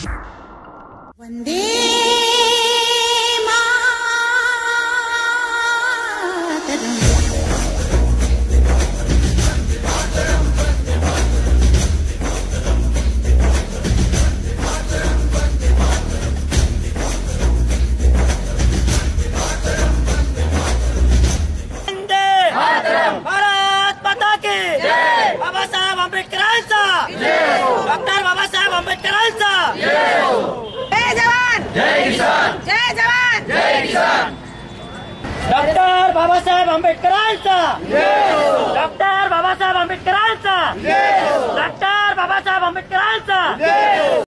Vande doctor Babasaheb आंबेडकरांचा जय जवान जय किसान जय जवान जय किसान। डॉक्टर बाबासाहेब आंबेडकरांचा डॉक्टर बाबासाहेब आंबेडकरांचा डॉक्टर बाबासाहेब आंबेडकरांचा।